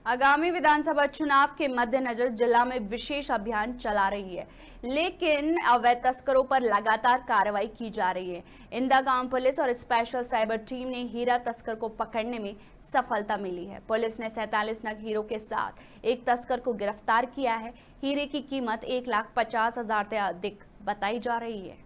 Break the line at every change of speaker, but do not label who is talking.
आगामी विधानसभा चुनाव के मद्देनजर जिला में विशेष अभियान चला रही है, लेकिन अवैध तस्करों पर लगातार कार्रवाई की जा रही है। इंदा गांव पुलिस और स्पेशल साइबर टीम ने हीरा तस्कर को पकड़ने में सफलता मिली है। पुलिस ने 47 नग हीरो के साथ एक तस्कर को गिरफ्तार किया है। हीरे की कीमत 1,50,000 से अधिक बताई जा रही है।